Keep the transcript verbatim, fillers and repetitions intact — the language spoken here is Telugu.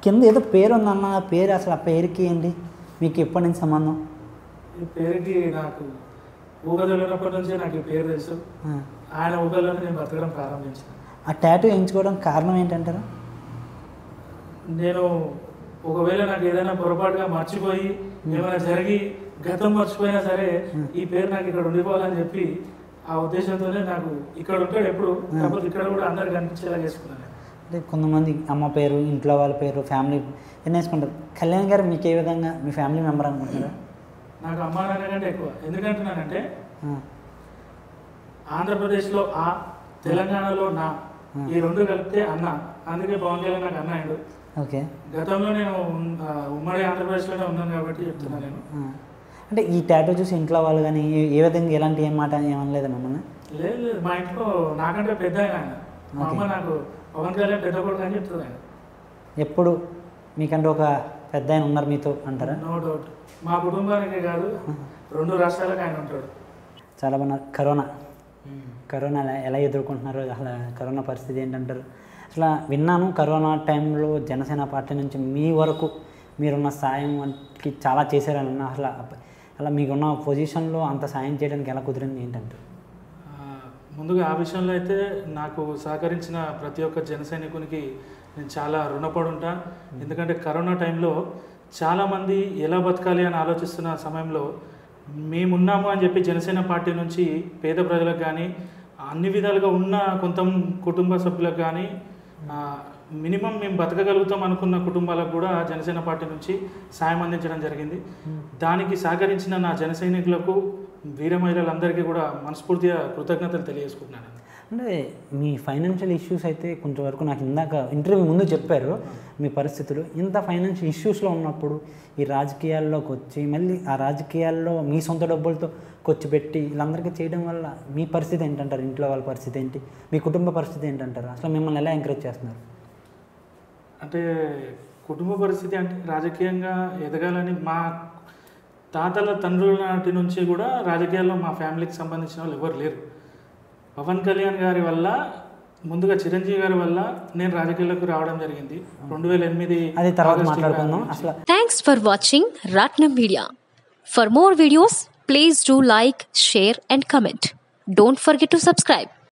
కింద ఏదో పేరు ఉందన్న, ఆ పేరు అసలు ఆ పేరుకి ఏంటి మీకు ఎప్పటి నుంచి సంబంధం? ఈ పేరుకి నాకు ఊగదొలినప్పటి నుంచే నాకు ఈ పేరు తెలుసు. ఆయన ఊగలోనే నేను బతకడం ప్రారంభించాను. ఆ టాటూ వేయించుకోవడం కారణం ఏంటంటారా? నేను ఒకవేళ నాకు ఏదైనా పొరపాటుగా మర్చిపోయి ఏమైనా జరిగి గతం మర్చిపోయినా సరే ఈ పేరు నాకు ఇక్కడ ఉండిపోవాలని చెప్పి ఆ ఉద్దేశంతోనే నాకు ఇక్కడ ఉంటాడు ఎప్పుడు, కాకపోతే ఇక్కడ కూడా అందరు కనిపించేలా చేసుకున్నాను. అంటే కొంతమంది అమ్మ పేరు, ఇంట్లో వాళ్ళ పేరు, ఫ్యామిలీ ఎన్ని వేసుకుంటారు. కళ్యాణ్ గారు మీకు ఏ విధంగా మీ ఫ్యామిలీ మెంబర్ అనుకుంటున్నారా? నాకు అమ్మ నాన్న కంటే ఎక్కువ. ఎందుకంటున్నానంటే ఆంధ్రప్రదేశ్లో ఆ, తెలంగాణలో నా, ఈ రెండు కలిపితే అన్న. అందుకే పవన్ కళ్యాణ్ నాకు అన్న అయ్యాడు. ఓకే. గతంలో నేను ఉమ్మడి ఆంధ్రప్రదేశ్లోనే ఉన్నాను కాబట్టి చెప్తున్నాను నేను. అంటే ఈ టాటూ చూసి ఇంట్లో వాళ్ళు కానీ ఏ విధంగా ఎలాంటి ఏం మాట ఏమనలేదా మిమ్మల్ని? లేదు లేదు, మా ఇంట్లో నాకంటే పెద్ద ఆయన. మా అమ్మ నాకు పవన్ కళ్యాణ్ పెద్ద కొడుకు అని చెప్తుంది ఆయన. ఎప్పుడు మీకంటే ఒక పెద్ద ఆయన ఉన్నారు మీతో అంటారా? No doubt. మా కుటుంబానికే కాదు, రెండు రాష్ట్రాలకు ఆయన ఉంటాడు. చాలా బాగున్నారు. కరోనా కరోనా ఎలా ఎదుర్కొంటున్నారు? అసలు కరోనా పరిస్థితి ఏంటంటారు? అసలు విన్నాను కరోనా టైంలో జనసేన పార్టీ నుంచి మీ వరకు మీరున్న సాయంకి చాలా చేశారని. అసలు అలా మీకున్న పొజిషన్లో అంత సాయం చేయడానికి ఎలా కుదిరింది ఏంటంటారు? ముందుగా ఆ విషయంలో అయితే నాకు సహకరించిన ప్రతి ఒక్క జన సైనికునికి నేను చాలా రుణపడి ఉంటాను. ఎందుకంటే కరోనా టైంలో చాలామంది ఎలా బతకాలి అని ఆలోచిస్తున్న సమయంలో మేమున్నాము అని చెప్పి జనసేన పార్టీ నుంచి పేద ప్రజలకు కానీ అన్ని విధాలుగా ఉన్న కొంత కుటుంబ సభ్యులకు కానీ మినిమం మేము బతకగలుగుతాం అనుకున్న కుటుంబాలకు కూడా జనసేన పార్టీ నుంచి సాయం అందించడం జరిగింది. దానికి సహకరించిన నా జన సైనికులకు, వీర మహిళలందరికీ కూడా మనస్ఫూర్తిగా కృతజ్ఞతలు తెలియజేసుకుంటున్నాను. అంటే మీ ఫైనాన్షియల్ ఇష్యూస్ అయితే కొంతవరకు నాకు ఇందాక ఇంటర్వ్యూ ముందు చెప్పారు మీ పరిస్థితులు. ఇంత ఫైనాన్షియల్ ఇష్యూస్లో ఉన్నప్పుడు ఈ రాజకీయాల్లోకి వచ్చి మళ్ళీ ఆ రాజకీయాల్లో మీ సొంత డబ్బులతో కూర్చోబెట్టి వీళ్ళందరికీ చేయడం వల్ల మీ పరిస్థితి ఏంటంటారు? ఇంట్లో వాళ్ళ పరిస్థితి ఏంటి? మీ కుటుంబ పరిస్థితి ఏంటంటారు? అసలు మిమ్మల్ని ఎలా ఎంకరేజ్ చేస్తున్నారు? అంటే కుటుంబ పరిస్థితి అంటే రాజకీయంగా ఎదగాలని మా తాతల తండ్రుల నాటి నుంచి కూడా రాజకీయాల్లో మా ఫ్యామిలీకి సంబంధించిన వాళ్ళు ఎవరు లేరు. పవన్ కళ్యాణ్ గారి వల్ల, ముందుగా చిరంజీవి గారి వల్ల నేను రాజకీయాలకు రావడం జరిగింది రెండు వేల ఎనిమిది. అది తర్వాత మాట్లాడుకుందాం. అసలు thanks for watching Ratnam media. For more videos please do like, share and comment. Don't forget to subscribe.